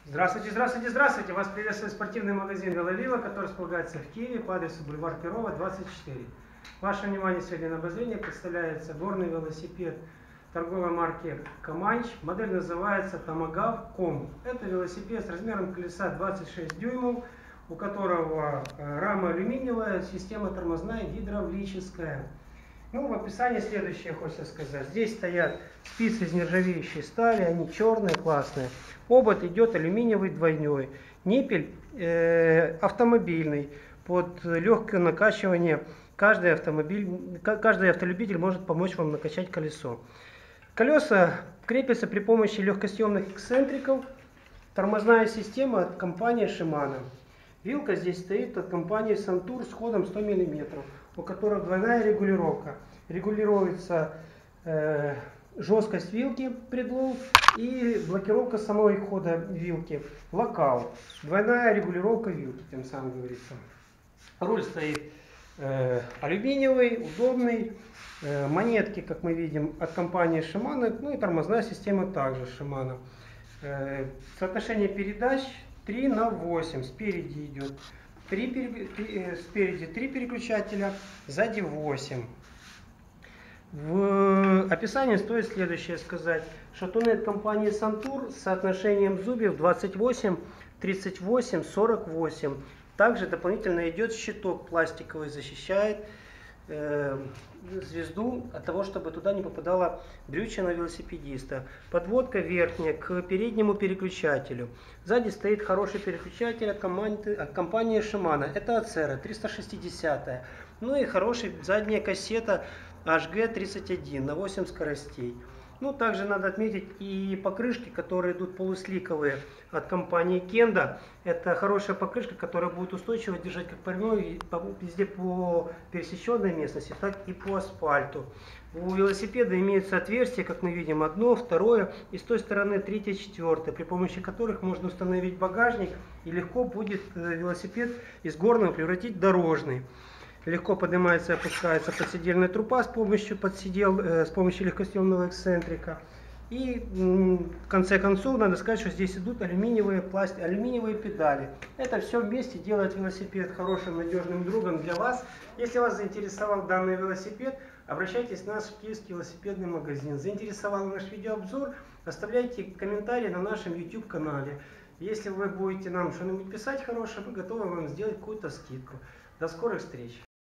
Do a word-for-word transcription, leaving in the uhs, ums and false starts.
Здравствуйте, здравствуйте, здравствуйте! Вас приветствует спортивный магазин «Веловила», который располагается в Киеве по адресу бульвар Перова, двадцать четыре. Ваше внимание сегодня на обозрение представляется горный велосипед торговой марки Каманч. Модель называется Томагав Ком. Это велосипед с размером колеса двадцать шесть дюймов, у которого рама алюминиевая, система тормозная гидравлическая. Ну, в описании следующее хочется сказать. Здесь стоят спицы из нержавеющей стали, они черные, классные. Обод идет алюминиевый двойной. Ниппель э, автомобильный. Под легкое накачивание каждый, автомобиль, каждый автолюбитель может помочь вам накачать колесо. Колеса крепятся при помощи легкосъемных эксцентриков. Тормозная система от компании Shimano. Вилка здесь стоит от компании Santur с ходом сто миллиметров, у которой двойная регулировка. Регулируется э, жесткость вилки, предлог, и блокировка самой хода вилки, локаут. Двойная регулировка вилки, тем самым говорится. Руль стоит э, алюминиевый, удобный. Э, монетки, как мы видим, от компании Shimano. Ну и тормозная система также Shimano. Э, соотношение передач три на восемь. Спереди идет три, спереди три переключателя, сзади восемь. В описании стоит следующее сказать. Шатуны от компании Santur с соотношением зубьев двадцать восемь, тридцать восемь, сорок восемь. Также дополнительно идет щиток пластиковый, защищает э, звезду от того, чтобы туда не попадала брючина велосипедиста. Подводка верхняя к переднему переключателю. Сзади стоит хороший переключатель от, команды, от компании Shimano. Это Acera триста шестьдесят. Ну и хорошая задняя кассета эйч джи тридцать один на восемь скоростей. Ну, также надо отметить и покрышки, которые идут полусликовые от компании Kenda. Это хорошая покрышка, которая будет устойчиво держать как по прямой, везде по пересеченной местности, так и по асфальту. У велосипеда имеются отверстия, как мы видим, одно, второе, и с той стороны третье, четвертое, при помощи которых можно установить багажник, и легко будет велосипед из горного превратить в дорожный. Легко поднимается и опускается подседельная труба с помощью подсидел, э, с помощью легкосъемного эксцентрика. И в конце концов надо сказать, что здесь идут алюминиевые, пласт... алюминиевые педали. Это все вместе делает велосипед хорошим, надежным другом для вас. Если вас заинтересовал данный велосипед, обращайтесь в наш киевский велосипедный магазин. Заинтересовал наш видеообзор, оставляйте комментарии на нашем YouTube канале. Если вы будете нам что-нибудь писать хорошее, мы готовы вам сделать какую-то скидку. До скорых встреч!